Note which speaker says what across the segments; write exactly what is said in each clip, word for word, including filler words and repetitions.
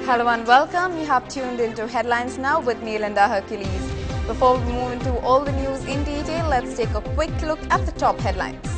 Speaker 1: Hello and welcome. You have tuned into Headlines Now with me, Linda Hercules. Before we move into all the news in detail, let's take a quick look at the top headlines.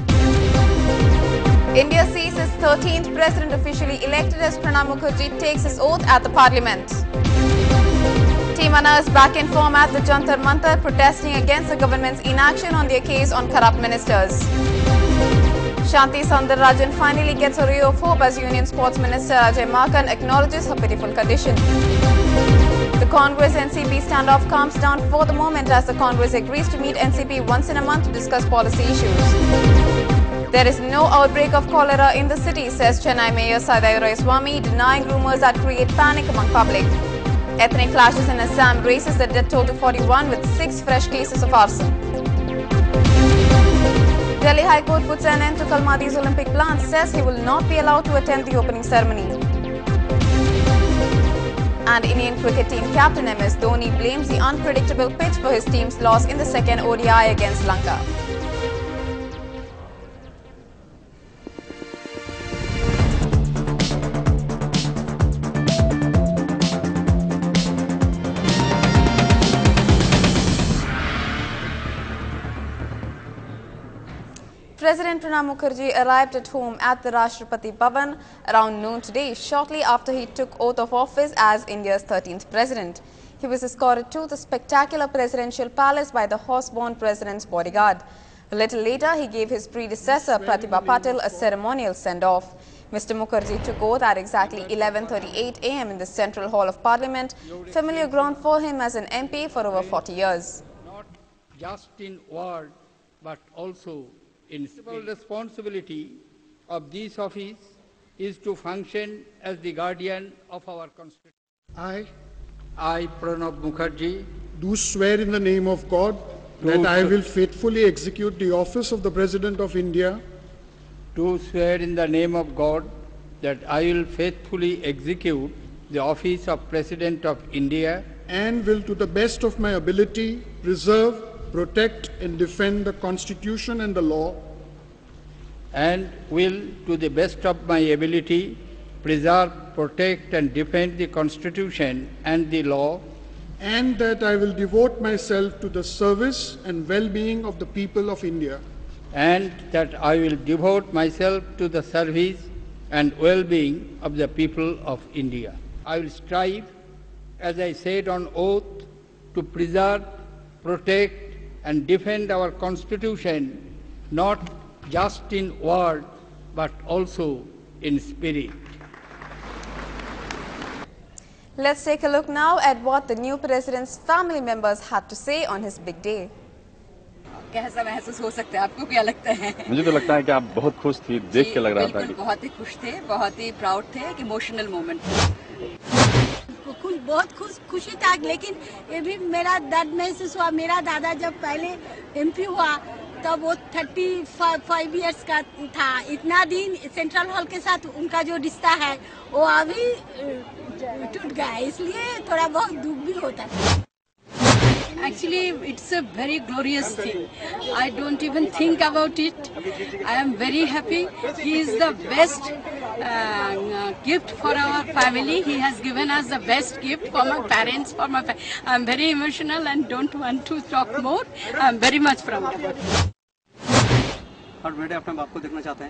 Speaker 1: India sees its thirteenth president officially elected as Pranab Mukherjee takes his oath at the parliament. Team Anna is back in form at the Jantar Mantar, protesting against the government's inaction on their case on corrupt ministers. Shanti Soundararajan finally gets a ray of hope as Union Sports Minister Ajay Makan acknowledges her pitiful condition. The Congress N C P standoff calms down for the moment as the Congress agrees to meet N C P once in a month to discuss policy issues. There is no outbreak of cholera in the city, says Chennai Mayor Saidayu Ramaswamy, denying rumours that create panic among public. Ethnic clashes in Assam raises the death toll to forty-one with six fresh cases of arson. Delhi High Court puts an end to Kalmadi's Olympic plans, says he will not be allowed to attend the opening ceremony. And Indian cricket team captain M S Dhoni blames the unpredictable pitch for his team's loss in the second O D I against Lanka. President Pranab Mukherjee arrived at home at the Rashtrapati Bhavan around noon today, shortly after he took oath of office as India's thirteenth president. He was escorted to the spectacular presidential palace by the horse-borne president's bodyguard. A little later, he gave his predecessor Pratibha Patil a ceremonial send-off. Mister Mukherjee took oath at exactly eleven thirty-eight a m in the Central Hall of Parliament, familiar ground for him as an M P for over forty years.
Speaker 2: Not just in word, but also in spirit. The responsibility of this office is to function as the guardian of our Constitution.
Speaker 3: I,
Speaker 2: I, Pranab Mukherjee,
Speaker 3: do swear in the name of God that I will faithfully execute the office of the President of India.
Speaker 2: do swear in the name of God that I will faithfully execute the office of President of India
Speaker 3: and will, to the best of my ability, preserve, protect and defend the Constitution and the law,
Speaker 2: and will, to the best of my ability, preserve, protect and defend the Constitution and the law,
Speaker 3: and that I will devote myself to the service and well-being of the people of India.
Speaker 2: and that I will devote myself to the service and well-being of the people of India. I will strive, as I said on oath, to preserve, protect and defend our Constitution, not just in word, but also in spirit.
Speaker 1: Let's take a look now at what the new president's family members had to say on his big day.
Speaker 4: कैसा महसूस हो सकता है, आपको क्या लगता है?
Speaker 5: मुझे तो लगता है कि आप बहुत खुश थी, देख के लग रहा था कि
Speaker 4: बहुत ही खुश थे, बहुत ही प्राउड थे, एक इमोशनल मोमेंट था।
Speaker 6: खुश, बहुत खुश खुशी था, लेकिन ये भी मेरा दर्द महसूस हुआ। मेरा दादा जब पहले एमपी हुआ तब वो थर्टी फाइव इयर्स का था। इतना दिन सेंट्रल हॉल के साथ उनका जो रिश्ता है वो अभी टूट गया, इसलिए थोड़ा बहुत दुख भी होता है।
Speaker 4: Actually, it's a very glorious thing. I don't even think about it. I am very happy. He is the best uh, gift for our family. He has given us the best gift for my parents, for my family. I am very emotional and don't want to talk more. I am very much proud about it.
Speaker 7: हर बेटे अपने बाप को देखना चाहते हैं।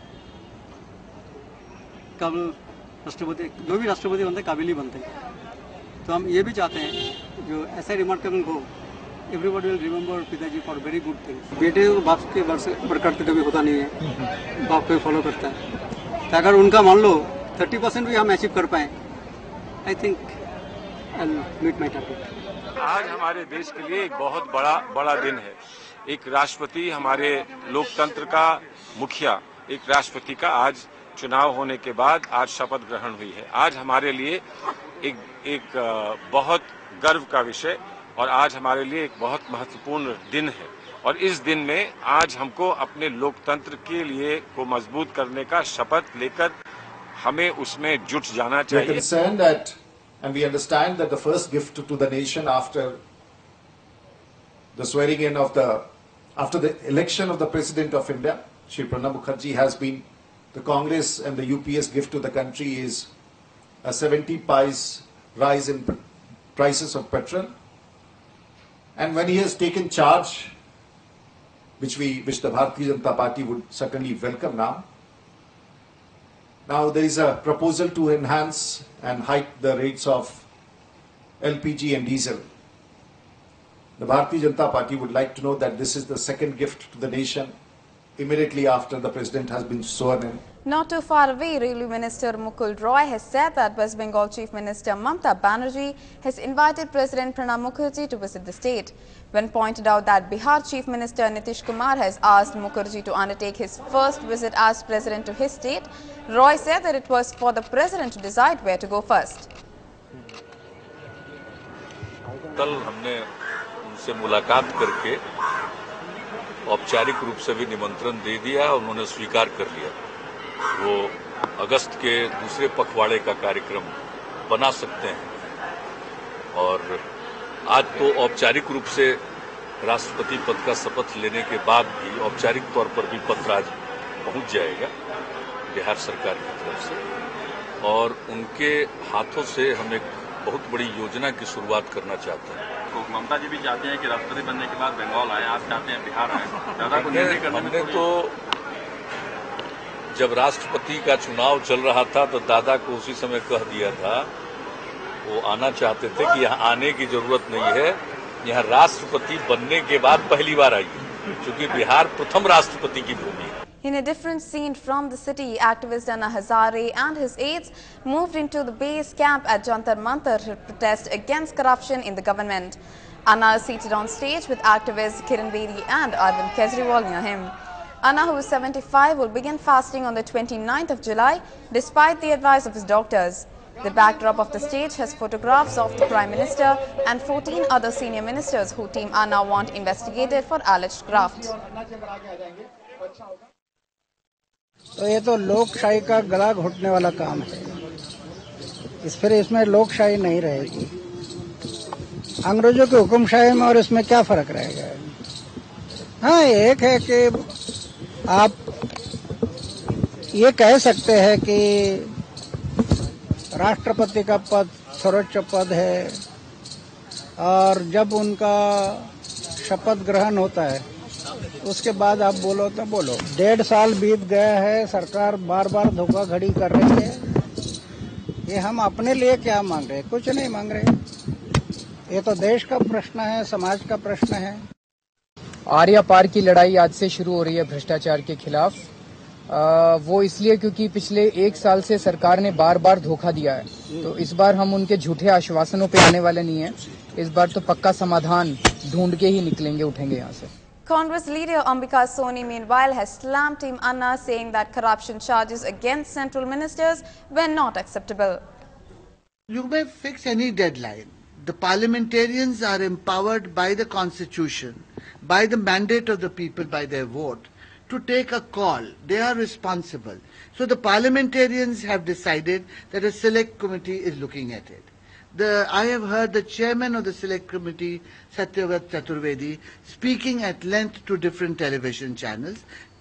Speaker 7: कब राष्ट्रपति, जो भी राष्ट्रपति बनते हैं काबिल ही बनते हैं। तो हम ये भी चाहते हैं जो ऐसा रिमार्केबल हो, एवरीबॉडी विल रिमेंबर पिताजी फॉर वेरी गुड थिंग्स। बेटे को बाप के बढ़कर तो कभी होता नहीं है, बाप को फॉलो करता है। तो अगर उनका मान लो थर्टी परसेंट भी हम अचीव कर पाएँ, I think I will meet my target.
Speaker 8: आज हमारे देश के लिए एक बहुत बड़ा बड़ा दिन है। एक राष्ट्रपति, हमारे लोकतंत्र का मुखिया, एक राष्ट्रपति का आज चुनाव होने के बाद आज शपथ ग्रहण हुई है। आज हमारे लिए एक एक बहुत गर्व का विषय और आज हमारे लिए एक बहुत महत्वपूर्ण दिन है। और इस दिन में आज हमको अपने लोकतंत्र के लिए को मजबूत करने का शपथ लेकर हमें उसमें जुट जाना चाहिए।
Speaker 9: We are concerned that, and we understand that the first gift to the nation after the swearing in of the, after the election of the President of India, Shri Pranab Mukherjee, has been the Congress and the U P S gift to the country is a seventy paise rise in prices of petrol. And when he has taken charge, which we, which the Bharatiya Janata Party would certainly welcome now, now there is a proposal to enhance and hike the rates of L P G and diesel. The Bharatiya Janata Party would like to know that this is the second gift to the nation immediately after the President has been sworn in.
Speaker 1: Not too far away, Railway Minister Mukul Roy has said that West Bengal Chief Minister Mamata Banerjee has invited President Pranab Mukherjee to visit the state. When pointed out that Bihar Chief Minister Nitish Kumar has asked Mukherjee to undertake his first visit as President to his state, Roy said that it was for the President to decide where to go first.
Speaker 10: कल हमने उनसे मुलाकात करके औपचारिक रूप से भी निमंत्रण दे दिया और उन्होंने स्वीकार कर लिया। वो अगस्त के दूसरे पखवाड़े का कार्यक्रम बना सकते हैं और आज तो औपचारिक रूप से राष्ट्रपति पद का शपथ लेने के बाद भी औपचारिक तौर पर भी पत्र आज पहुंच जाएगा बिहार सरकार की तरफ से और उनके हाथों से हम एक बहुत बड़ी योजना की शुरुआत करना चाहते हैं।
Speaker 5: तो ममता जी भी चाहते हैं कि राष्ट्रपति बनने के बाद बंगाल आए, आप चाहते हैं बिहार आए। दादा को निर्णय करने में
Speaker 10: हमने तो जब राष्ट्रपति का चुनाव चल रहा था तो दादा को उसी समय कह दिया था, वो आना चाहते थे कि यहाँ आने की जरूरत नहीं है, यहाँ राष्ट्रपति बनने के बाद पहली बार आइए, क्योंकि बिहार प्रथम राष्ट्रपति की भूमि है।
Speaker 1: In a different scene from the city, activist Anna Hazare and his aides moved into the base camp at Jantar Mantar to protest against corruption in the government. Anna is seated on stage with activists Kiran Bedi and Arvind Kejriwal near him. Anna, who is seventy-five, will begin fasting on the twenty-ninth of July despite the advice of his doctors. The backdrop of the stage has photographs of the Prime Minister and fourteen other senior ministers who Team Anna want investigated for alleged graft.
Speaker 11: तो ये तो लोकशाही का गला घोटने वाला काम है। इस फिर इसमें लोकशाही नहीं रहेगी। अंग्रेजों के हुक्मशाही में और इसमें क्या फर्क रहेगा? हाँ, एक है कि आप ये कह सकते हैं कि राष्ट्रपति का पद सर्वोच्च पद है और जब उनका शपथ ग्रहण होता है उसके बाद आप बोलो तो बोलो। डेढ़ साल बीत गया है, सरकार बार बार धोखाधड़ी कर रही है। ये हम अपने लिए क्या मांग रहे हैं? कुछ नहीं मांग रहे। ये तो देश का प्रश्न है, समाज का प्रश्न है।
Speaker 12: आर्या पार की लड़ाई आज से शुरू हो रही है भ्रष्टाचार के खिलाफ। आ, वो इसलिए क्योंकि पिछले एक साल से सरकार ने बार बार धोखा दिया है, तो इस बार हम उनके झूठे आश्वासनों पे आने वाले नहीं है। इस बार तो पक्का समाधान ढूंढ के ही निकलेंगे, उठेंगे यहाँ से।
Speaker 1: Congress leader Ambika Soni, meanwhile, has slammed Team Anna, saying that corruption charges against central ministers were not acceptable.
Speaker 13: You may fix any deadline. The parliamentarians are empowered by the constitution, by the mandate of the people, by their vote, to take a call. They are responsible. So the parliamentarians have decided that a select committee is looking at it. The, I have heard the chairman of the select committee, Satyavrat Chaturvedi, speaking at length to different television channels,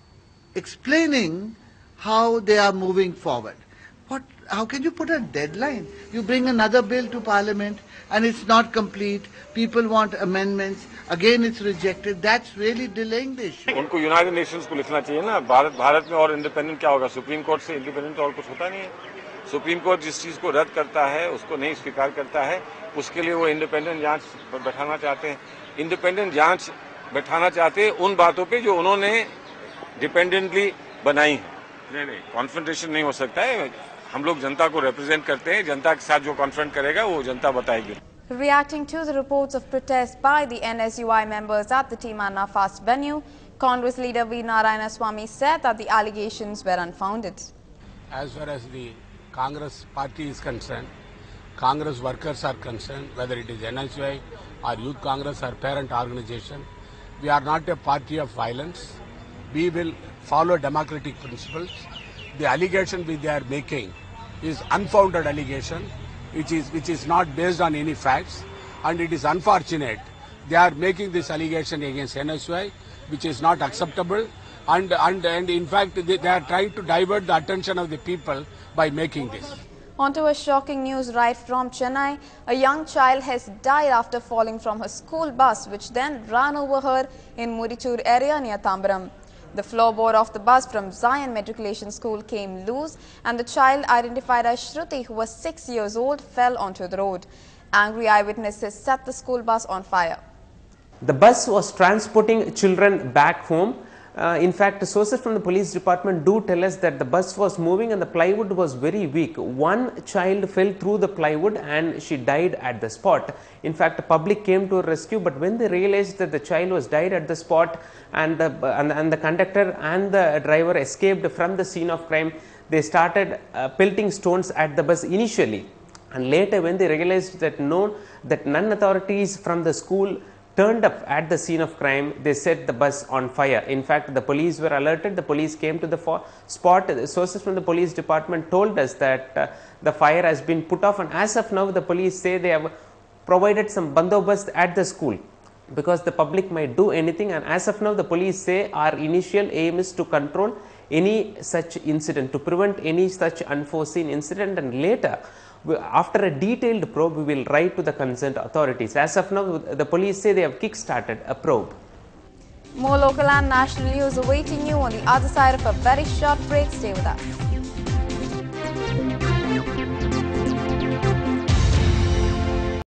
Speaker 13: explaining how they are moving forward. What, how can you put a deadline? You bring another bill to parliament and it's not complete. People want amendments. Again it's rejected. That's really delaying the issue.
Speaker 8: उनको United Nations को लिखना चाहिए ना। भारत भारत में और independent क्या होगा? Supreme court से इंडिपेंडेंट और कुछ होता नहीं है। सुप्रीम कोर्ट जिस चीज को रद्द करता है, उसको नहीं स्वीकार करता है, उसके लिए वो इंडिपेंडेंट जांच बैठाना चाहते हैं। इंडिपेंडेंट जांच बैठाना चाहते हैं उन बातों पे जो उन्होंने डिपेंडेंटली बनाई है। नहीं नहीं, कॉन्फ्रंटेशन नहीं हो सकता है। हम लोग जनता को रिप्रेजेंट करते हैं, जनता के साथ जो कॉन्फ्रंट करेगा वो जनता बताएगी।
Speaker 1: Reacting to the reports of protest by the N S U I members at the Team Anna fast venue, Congress leader V. Narayanaswamy said that the allegations were unfounded.
Speaker 14: As far as the Congress party is concerned, Congress workers are concerned, whether it is N S U I or Youth Congress or parent organization, we are not a party of violence. We will follow democratic principles. The allegation which they are making is unfounded allegation, which is which is not based on any facts, and it is unfortunate they are making this allegation against N S U I, which is not acceptable, and and and in fact they, they are trying to divert the attention of the people by making this.
Speaker 1: On to a shocking news right from Chennai. A young child has died after falling from her school bus, which then ran over her in Murichur area near Tambaram. The floorboard of the bus from Zion Matriculation School came loose and the child, identified as Shruti, who was six years old, fell onto the road. Angry eyewitnesses set the school bus on fire.
Speaker 15: The bus was transporting children back home. Uh, in fact, sources from the police department do tell us that the bus was moving and the plywood was very weak. One child fell through the plywood and she died at the spot. In fact, the public came to her rescue, but when they realized that the child was died at the spot and the, and, and the conductor and the driver escaped from the scene of crime, they started uh, pelting stones at the bus initially. And later, when they realized that no, that none authorities from the school turned up at the scene of crime, they set the bus on fire. In fact, the police were alerted. The police came to the spot. The sources from the police department told us that uh, the fire has been put off, and as of now, the police say they have provided some bandobast at the school because the public might do anything. And as of now, the police say our initial aim is to control any such incident, to prevent any such unforeseen incident, and later, after a detailed probe, we will write to the concerned authorities. As of now, the police say they have kick-started a probe.
Speaker 1: More local and national news awaiting you on the other side of a very short break. Stay with us.